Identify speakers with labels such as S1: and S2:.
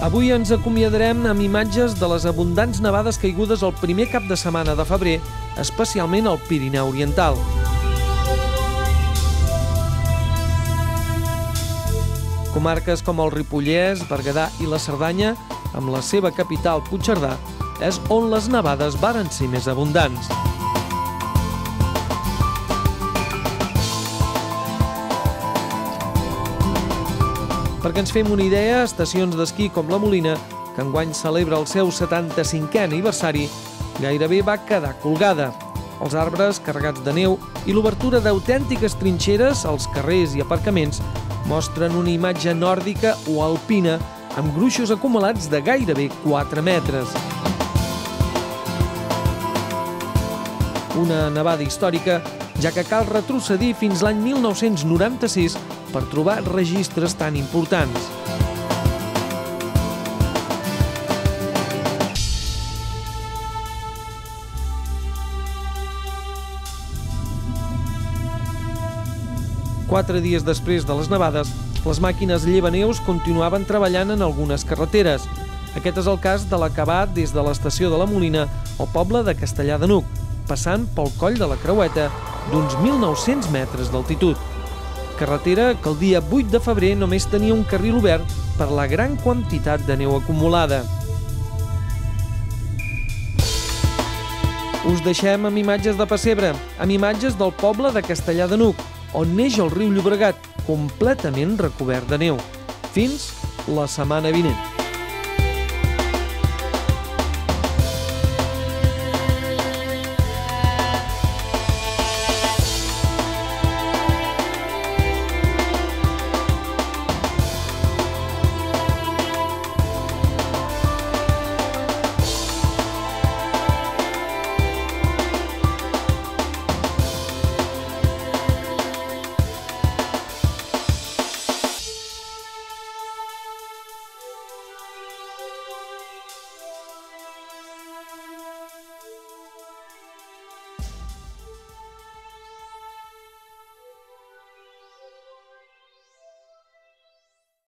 S1: Avui ens acomiadarem amb imatges de les abundants nevades caigudes el primer cap de setmana de febrer, especialment al Pirineu Oriental. Comarques com el Ripollès, Berguedà i la Cerdanya, amb la seva capital Puigcerdà, és on les nevades varen ser més abundants. Perquè ens fem una idea, estacions d'esquí com la Molina, que enguany celebra el seu 75è aniversari, gairebé va quedar colgada. Els arbres carregats de neu i l'obertura d'autèntiques trinxeres als carrers i aparcaments mostren una imatge nòrdica o alpina amb gruixos acumulats de gairebé 4 metres. Una nevada històrica, ja que cal retrocedir fins l'any 1996 per trobar registres tan importants. Quatre dies després de les nevades, les màquines llevaneus continuaven treballant en algunes carreteres. Aquest és el cas de l'acabat des de l'estació de la Molina al poble de Castellar de N'Hug, passant pel coll de la Creueta, d'uns 1.900 metres d'altitud. Carretera que el dia 8 de febrer només tenia un carril obert per la gran quantitat de neu acumulada. Us deixem amb imatges de pessebre, amb imatges del poble de Castellar de N'Hug, on neix el riu Llobregat, completament recobert de neu. Fins la setmana vinent.